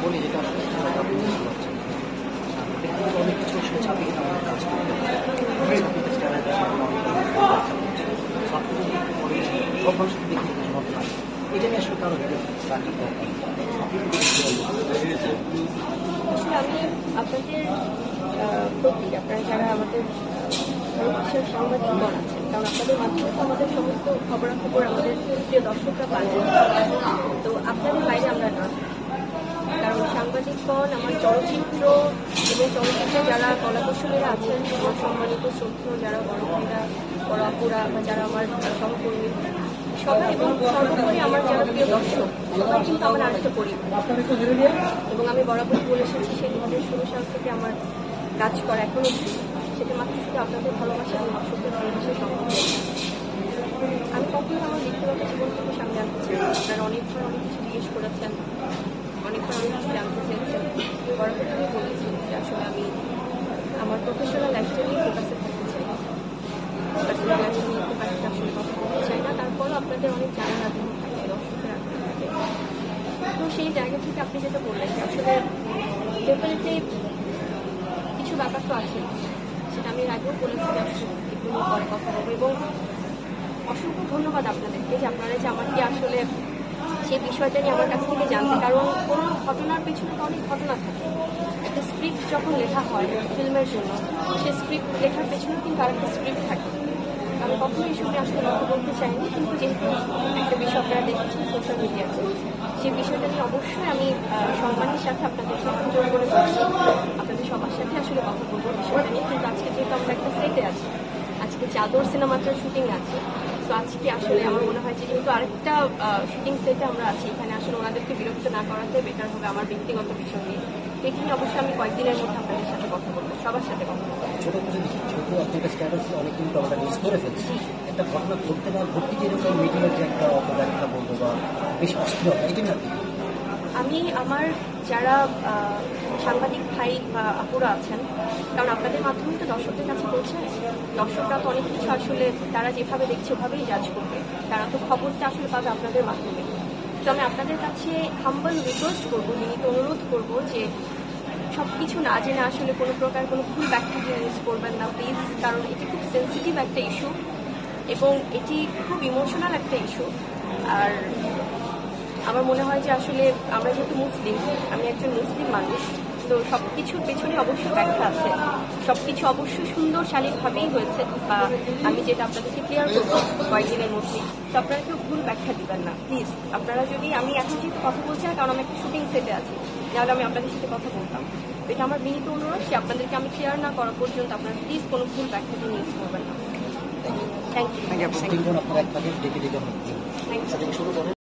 বলি যেটা আসলে আপনি বুঝতে পারছেন। ব্যক্তিগত অনেক কিছু আসলে ছাপিয়ে আমাদের কাজ করতে হয়। আপনি যদি একটু পরে সব মানুষকে দেখে কিছু হবে না, এটা নিয়ে আসলে কারো চাকরি দরকার। আসলে আমি আপনাদের প্রতি আপনারা যারা আমাদের ভারতবর্ষের সাংবাদিকগণ আছেন, কারণ আপনাদের মাধ্যমে তো আমাদের সমস্ত খবরাখবর আমাদের প্রিয় দর্শকরা পান। তো আপনাদের বাইরে আমরা না, কারণ সাংবাদিকগণ আমার চলচ্চিত্র এবং চলচ্চিত্রে যারা কলাকুশলীরা আছেন, আমার সম্মানিত শ্রদ্ধেয় যারা বড় ভাইরা বড় আপুরা বা যারা আমার সহকর্মী সবাই, এবং সর্বোপরি আমার যারা প্রিয় দর্শক সবাই কিন্তু আমার আরেকটা পরিবার। এবং আমি বরাবরই বলে এসেছি সেই 2016 সাল থেকে আমার কাজ করা এখনো সেটা মাত্র শুধু আপনাদের ভালোবাসা এবং দর্শকদের ভালোবাসার সম্ভব। আমি কখনো আমার ব্যক্তিগত জীবন থেকে সামনে আনতে চাই। আপনারা অনেকবার অনেক কিছু জিজ্ঞেস করেছেন, অনেকবার অনেক কিছু জানতে চেয়েছেন। বরাবর আমি বলেছি যে আসলে আমি আমার প্রফেশনাল লাইফটা নিয়ে ফোকাসে থাকতে চাই, পার্সোনাল লাইফ নিয়ে খুব একটা আসলে কথা বলতে চাই না। তারপরও আপনাদের অনেক জানার আগ্রহ থাকে, দর্শকের আগ্রহ থাকে। তো সেই জায়গা থেকে আপনি যেটা বললেন যে আসলে ডেফিনেটলি কিছু ব্যাপার তো আছে, সেটা আমি এর আগেও বলেছি যে আসলে একটু পরে কথা বলবো। এবং অসংখ্য ধন্যবাদ আপনাদেরকে যে আপনারা যে আমাকে আসলে সেই বিষয়টা নিয়ে আমার কাছ থেকে জানতে, কারণ কোনো ঘটনার পেছনে তো অনেক ঘটনা থাকে। একটা স্ক্রিপ্ট যখন লেখা হয় ফিল্মের জন্য, সে স্ক্রিপ্ট লেখার পেছনেও কিন্তু আরেকটা স্ক্রিপ্ট থাকে। আমি কখনো এই সময় আসলে কথা বলতে চাইনি, কিন্তু যেহেতু একটা বিষয় আপনারা দেখেছেন সোশ্যাল মিডিয়াতে, সেই বিষয়টা নিয়ে অবশ্যই আমি সম্মানের সাথে আপনাদের সাথে জোর করে বলছি, আপনাদের সবার সাথে আসলে কথা বলবো বিষয়টা নিয়ে। কিন্তু আজকে যেহেতু আমরা একটা সেটে আছি, আজকে চাদর সিনেমাটার শুটিং আছে, তো আজকে আসলে আমার মনে হয় যে যেহেতু আরেকটা শুটিং সেটে আমরা আছি, এখানে আসলে ওনাদেরকে বিরক্ত না করাতে বেটার হবে আমার ব্যক্তিগত বিষয় নিয়ে। এখানে অবশ্যই আমি কয়েকদিনের মধ্যে আপনাদের সাথে কথা বলবো, সবার সাথে কথা বলবো। ছোট করে যেহেতু আপনি একটা স্ট্যাটাস অনেক কিন্তু আমরা মিস করে ফেলছি, একটা ঘটনা ঘটতে না ঘটতে যে এরকম মিডিয়ার যে একটা অপব্যাখ্যা বলবো বা বেশ অস্থিরতা, এটা না আমি আমার যারা সাংবাদিক ভাই বা আপুরা আছেন, কারণ আপনাদের মাধ্যমে তো দর্শকদের কাছে পৌঁছে, দর্শকরা তো অনেক কিছু আসলে তারা যেভাবে দেখছে ওভাবেই জাজ করবে, তারা তো খবরটা আসলে পাবে আপনাদের মাধ্যমে। তো আমি আপনাদের কাছে হাম্বল রিকোয়েস্ট করবো, বিনীত অনুরোধ করবো যে সব কিছু না জেনে আসলে কোনো প্রকার কোনো ভুল ব্যাখ্যা ইউজ করবেন না প্লিজ, কারণ এটি খুব সেন্সিটিভ একটা ইস্যু এবং এটি খুব ইমোশনাল একটা ইস্যু। আর আমার মনে হয় যে আসলে আমরা যেহেতু মুসলিম, আমি একজন মুসলিম মানুষ, তো সব কিছুর পেছনে অবশ্যই ব্যাখ্যা আছে, সব কিছু অবশ্যই সুন্দর শালীনভাবেই হয়েছে, বা আমি যেটা আপনাদেরকে ক্লিয়ার করবো কয়েকদিনের মধ্যে। তো আপনারা কেউ ভুল ব্যাখ্যা দিবেন না প্লিজ। আপনারা যদি, আমি এখন যেহেতু কথা বলছি না কারণ আমি একটা শুটিং সেটে আছি, তাহলে আমি আপনাদের সাথে কথা বলতাম। এটা আমার বিনীত অনুরোধ যে আপনাদেরকে আমি ক্লিয়ার না করা পর্যন্ত আপনারা প্লিজ কোনো ভুল ব্যাখ্যা দিয়ে ইউজ করবেন না। Thank you. আপনার এক প্যাকেট ডেকে দিতে হবে।